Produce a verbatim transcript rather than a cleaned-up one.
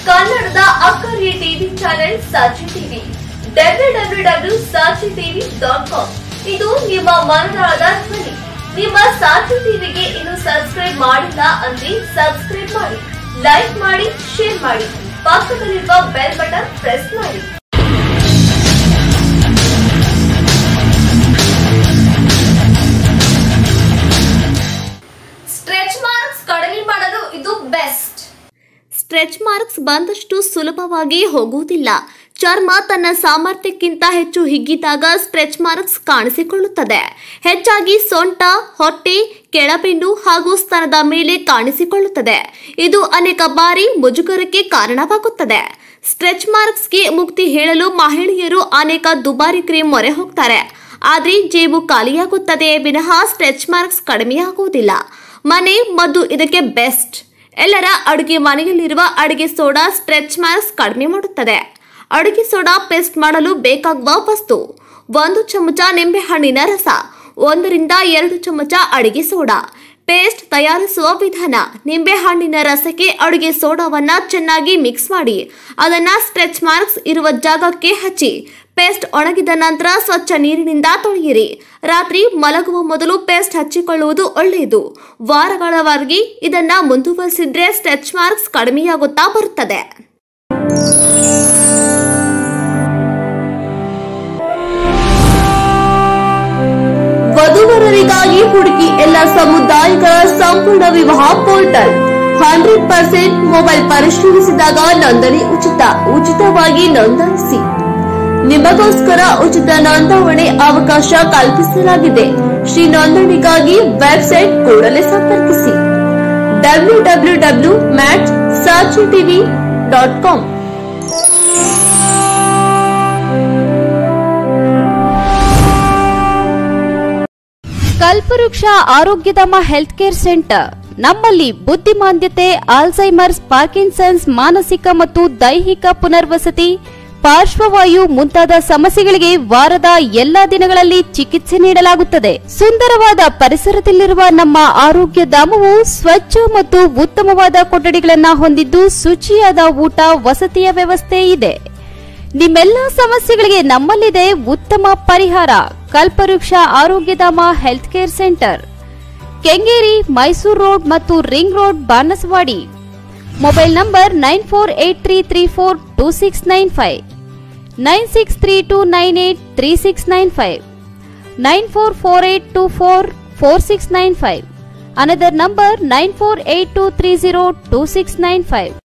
ಕನ್ನಡದ ಅಕ್ಕರೆ TV channel Sakshi TV W W W Sakshi TV dot com ಇದು ನಿಮ್ಮ ಮನದಾಳದ ಧ್ವನಿ. ನಿಮ್ಮ ಸಾಕ್ಷಿ ಟಿವಿಗೆ ಇನ್ನು ಸಬ್ಸ್ಕ್ರೈಬ್ ಮಾಡಿಲ್ಲ ಅಂದ್ರೆ ಸಬ್ಸ್ಕ್ರೈಬ್ ಮಾಡಿ, ಲೈಕ್ ಮಾಡಿ, ಶೇರ್ ಮಾಡಿ, ಪಕ್ಕದಲ್ಲಿರುವ ಬೆಲ್ ಬಟನ್ ಪ್ರೆಸ್ ಮಾಡಿ. ಸ್ಟ್ರೆಚ್ ಮಾರ್ಕ್ಸ್ ಕಡಿಮೆ ಮಾಡಲು ಇದು ಬೆಸ್ಟ್. ಸ್ಟ್ರೆಚ್ ಮಾರ್ಕ್ಸ್ ಬಂದಷ್ಟು ಸುಲಭವಾಗಿ ಹೋಗುವುದಿಲ್ಲ. ಚರ್ಮ ತನ್ನ ಸಾಮರ್ಥ್ಯಕ್ಕಿಂತ ಹೆಚ್ಚು ಹಿಗ್ಗಿದಾಗ ಸ್ಟ್ರೆಚ್ ಮಾರ್ಕ್ಸ್ ಕಾಣಿಸಿಕೊಳ್ಳುತ್ತದೆ. ಹೆಚ್ಚಾಗಿ ಸೊಂಟ, ಹೊಟ್ಟೆ, ಕೆಳಬೆನ್ನು ಹಾಗೂ ಸ್ತನದ ಮೇಲೆ ಕಾಣಿಸಿಕೊಳ್ಳುತ್ತದೆ. ಇದು ಅನೇಕ ಬಾರಿ ಮುಜುಗರಕ್ಕೆ ಕಾರಣವಾಗುತ್ತದೆ. ಸ್ಟ್ರೆಚ್ ಮಾರ್ಕ್ಸ್ಗೆ ಮುಕ್ತಿ ಹೇಳಲು ಮಹಿಳೆಯರು ಅನೇಕ ದುಬಾರಿ ಕ್ರೀಮ್ ಮೊರೆ ಹೋಗ್ತಾರೆ. ಆದರೆ ಜೇಬು ಖಾಲಿಯಾಗುತ್ತದೆ ವಿನಃ ಸ್ಟ್ರೆಚ್ ಮಾರ್ಕ್ಸ್ ಕಡಿಮೆಯಾಗುವುದಿಲ್ಲ. ಮನೆ ಮದ್ದು ಇದಕ್ಕೆ ಬೆಸ್ಟ್. ಎಲ್ಲರ ಅಡುಗೆ ಮನೆಯಲ್ಲಿರುವ ಅಡುಗೆ ಸೋಡಾ ಸ್ಟ್ರೆಚ್ ಮಾರ್ಕ್ಸ್ ಕಡಿಮೆ ಮಾಡುತ್ತದೆ. ಅಡುಗೆ ಸೋಡಾ ಪೇಸ್ಟ್ ಮಾಡಲು ಬೇಕಾಗುವ ವಸ್ತು: ಒಂದು ಚಮಚ ನಿಂಬೆಹಣ್ಣಿನ ರಸ, ಒಂದರಿಂದ ಎರಡು ಚಮಚ ಅಡುಗೆ ಸೋಡಾ. ಪೇಸ್ಟ್ ತಯಾರಿಸುವ ವಿಧಾನ: ನಿಂಬೆಹಣ್ಣಿನ ರಸಕ್ಕೆ ಅಡುಗೆ ಸೋಡಾವನ್ನ ಚೆನ್ನಾಗಿ ಮಿಕ್ಸ್ ಮಾಡಿ ಅದನ್ನ ಸ್ಟ್ರೆಚ್ ಮಾರ್ಕ್ಸ್ ಇರುವ ಜಾಗಕ್ಕೆ ಹಚ್ಚಿ ಪೇಸ್ಟ್ ಒಣಗಿದ ನಂತರ ಸ್ವಚ್ಛ ನೀರಿನಿಂದ ತೊಳೆಯಿರಿ. ರಾತ್ರಿ ಮಲಗುವ ಮೊದಲು ಪೇಸ್ಟ್ ಹಚ್ಚಿಕೊಳ್ಳುವುದು ಒಳ್ಳೆಯದು. ವಾರಗಳವರೆಗೆ ಇದನ್ನ ಮುಂದುವರಿಸಿದ್ರೆ ಸ್ಟ್ರೆಚ್ ಮಾರ್ಕ್ಸ್ ಕಡಿಮೆಯಾಗುತ್ತಾ ಬರುತ್ತದೆ. ವಧುವರರಿಗಾಗಿ ಹುಡುಕಿ ಎಲ್ಲ ಸಮುದಾಯಗಳ ಸಂಪೂರ್ಣ ವಿವಾಹ ಪೋರ್ಟಲ್. ಹಂಡ್ರೆಡ್ ಪರ್ಸೆಂಟ್ ಮೊಬೈಲ್ ಪರಿಶೀಲಿಸಿದಾಗ ನೋಂದಣಿ ಉಚಿತ. ಉಚಿತವಾಗಿ ನೋಂದಾಯಿಸಿ. ನಿಮಗೋಸ್ಕರ ಉಚಿತ ನೋಂದಾವಣೆ ಅವಕಾಶ ಕಲ್ಪಿಸಲಾಗಿದೆ. ಶ್ರೀ ನೋಂದಣಿಗಾಗಿ ವೆಬ್ಸೈಟ್ ಕೂಡಲೇ ಸಂಪರ್ಕಿಸಿ ಡಬ್ಲ್ಯೂ ಡಬ್ಲ್ಯೂ ಡಬ್ಲ್ಯೂ ಮ್ಯಾಟ್ Sakshi TV dot com. Kalpavriksha Arogyadhama health care centre. ನಮ್ಮಲ್ಲಿ ಬುದ್ಧಿಮಾಂದ್ಯತೆ, ಆಲ್ಝೈಮರ್ಸ್, ಪಾರ್ಕಿನ್ಸನ್ಸ್, ಮಾನಸಿಕ ಮತ್ತು ದೈಹಿಕ ಪುನರ್ವಸತಿ, ಪಾರ್ಶ್ವವಾಯು ಮುಂತಾದ ಸಮಸ್ಯೆಗಳಿಗೆ ವಾರದ ಎಲ್ಲಾ ದಿನಗಳಲ್ಲಿ ಚಿಕಿತ್ಸೆ ನೀಡಲಾಗುತ್ತದೆ. ಸುಂದರವಾದ ಪರಿಸರದಲ್ಲಿರುವ ನಮ್ಮ ಆರೋಗ್ಯ ಧಾಮವು ಸ್ವಚ್ಛ ಮತ್ತು ಉತ್ತಮವಾದ ಕೊಠಡಿಗಳನ್ನು ಹೊಂದಿದ್ದು ಶುಚಿಯಾದ ಊಟ, ವಸತಿಯ ವ್ಯವಸ್ಥೆ ಇದೆ. ನಿಮ್ಮೆಲ್ಲ ಸಮಸ್ಯೆಗಳಿಗೆ ನಮ್ಮಲ್ಲಿದೆ ಉತ್ತಮ ಪರಿಹಾರ. Kalpavriksha Arogyadhama health care centre, Kengeri, Mysuru road ಮತ್ತು ring road, Banasavadi. Mobile number nine four eight three three four two six nine five, nine six three two nine eight three six nine five, nine four four eight two four four six nine five. Another number nine four eight two three zero two six nine five.